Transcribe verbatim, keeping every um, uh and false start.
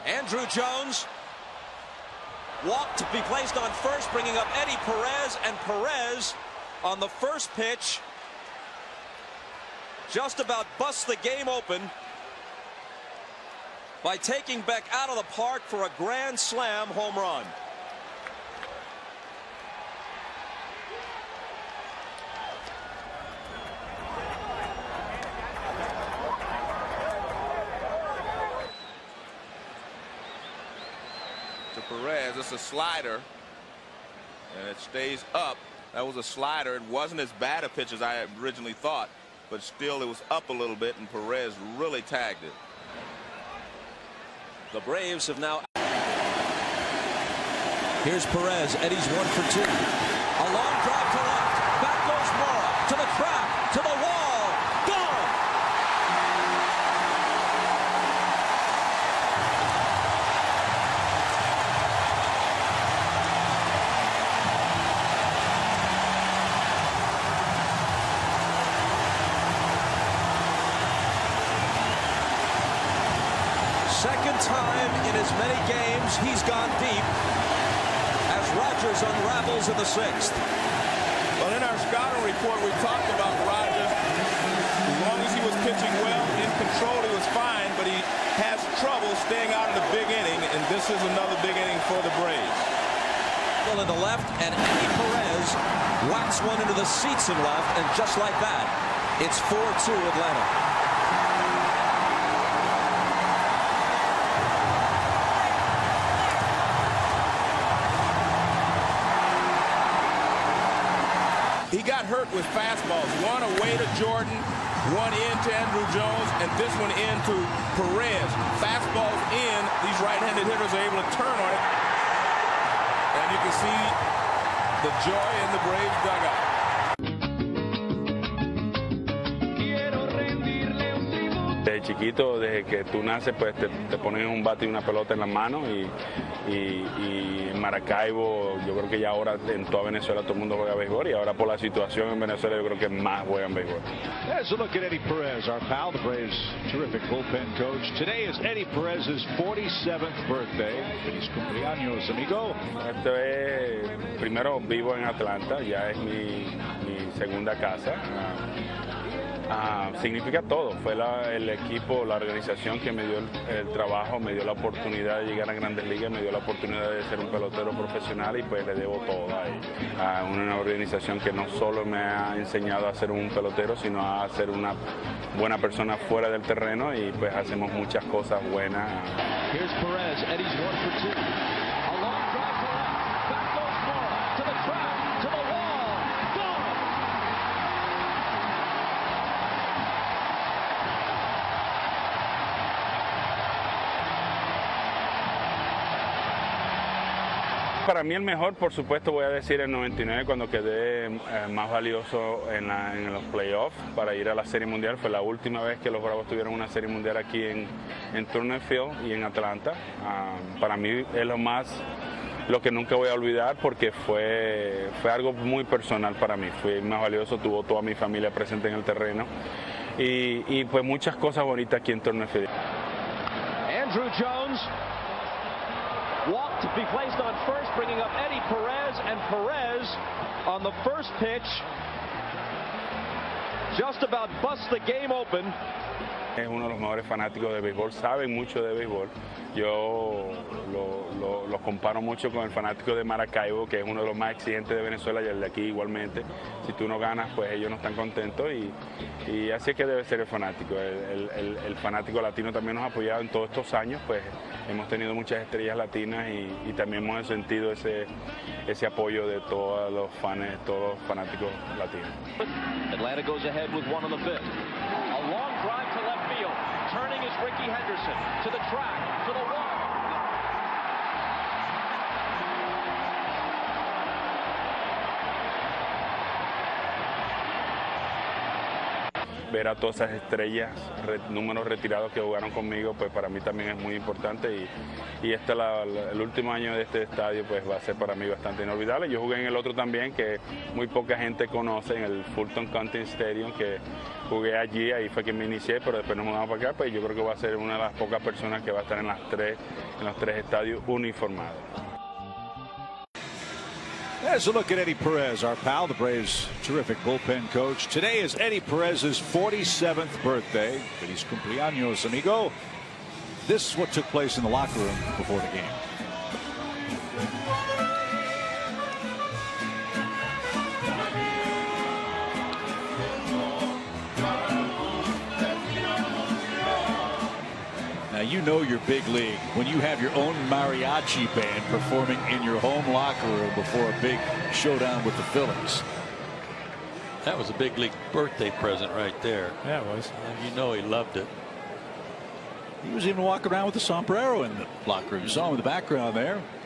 Andrew Jones. Walk to be placed on first, bringing up Eddie Perez, and Perez on the first pitch just about busts the game open by taking Beck out of the park for a grand slam home run. To Perez, it's a slider, and it stays up. That was a slider. It wasn't as bad a pitch as I originally thought, but still it was up a little bit, and Perez really tagged it. The Braves have now. Here's Perez. Eddie's one for two. A long drive to left. Back goes Mora to the track, to the wall. Gone. Second time in as many games he's gone deep as Rogers unravels in the sixth. Well, in our scouting report, we talked about Rogers. As long as he was pitching well, in control, he was fine, but he has trouble staying out of the big inning, and this is another big inning for the Braves. Well, in the left, and Eddie Perez whacks one into the seats in left, and just like that, it's four two Atlanta. He got hurt with fastballs. One away to Jordan, one in to Andrew Jones, and this one in to Perez. Fastballs in, these right-handed hitters are able to turn on it. And you can see the joy in the Braves dugout. Desde chiquito, desde que tú naces, pues te, te ponen un bate y una pelota en las manos, y, y, y en Maracaibo, yo creo que ya ahora en toda Venezuela todo el mundo juega béisbol, y ahora por la situación en Venezuela yo creo que más juegan béisbol. There's a look at Eddie Perez, our pal, the Braves' terrific bullpen coach. Today is Eddie Perez's forty-seventh birthday. Feliz cumpleaños, amigo. Esto es, primero vivo en Atlanta, ya es mi, mi segunda casa. Ah, significa todo, fue la, el equipo, la organización que me dio el, el trabajo, me dio la oportunidad de llegar a Grandes Ligas, me dio la oportunidad de ser un pelotero profesional, y pues le debo todo a ellos. A una organización que no solo me ha enseñado a ser un pelotero, sino a ser una buena persona fuera del terreno, y pues hacemos muchas cosas buenas. Here's Perez, Eddie's one for two. A long drive to left, back goes Mora, to the track, to the wall, gone! Para mí el mejor, por supuesto, voy a decir el noventa y nueve, cuando quedé eh, más valioso en, la, en los playoffs para ir a la Serie Mundial. Fue la última vez que los Bravos tuvieron una Serie Mundial aquí en, en Turner Field y en Atlanta. Uh, para mí es lo más, lo que nunca voy a olvidar, porque fue, fue algo muy personal para mí. Fue más valioso, tuvo toda mi familia presente en el terreno, y, y pues muchas cosas bonitas aquí en Turner Field. Andrew Jones. Walk to be placed on first, bringing up Eddie Perez, and Perez on the first pitch just about busts the game open. Es uno de los mejores fanáticos de béisbol, saben mucho de béisbol. Yo lo, lo, lo comparo mucho con el fanático de Maracaibo, que es uno de los más exigentes de Venezuela, y el de aquí igualmente. Si tú no ganas, pues ellos no están contentos, y, y así es que debe ser el fanático. El, el, el fanático latino también nos ha apoyado en todos estos años, pues hemos tenido muchas estrellas latinas, y, y también hemos sentido ese, ese apoyo de todos los fans, todos los fanáticos latinos. Atlanta goes ahead with one on the fifth. A long drive to left field. Turning is Ricky Henderson to the track, to the wall. ver a todas esas estrellas, re, números retirados que jugaron conmigo, pues para mí también es muy importante y, y este la, la, el último año de este estadio pues va a ser para mí bastante inolvidable. Yo jugué en el otro también que muy poca gente conoce, en el Fulton County Stadium, que jugué allí, ahí fue que me inicié, pero después nos mudamos para acá, pues yo creo que va a ser una de las pocas personas que va a estar en las tres, en los tres estadios uniformados. There's a look at Eddie Perez, our pal, the Braves' terrific bullpen coach. Today is Eddie Perez's forty-seventh birthday. Feliz cumpleaños, amigo. This is what took place in the locker room before the game. Now, you know you're big league when you have your own mariachi band performing in your home locker room before a big showdown with the Phillies. That was a big league birthday present right there. Yeah, it was. And you know he loved it. He was even walking around with the sombrero in the locker room. You saw him in the background there.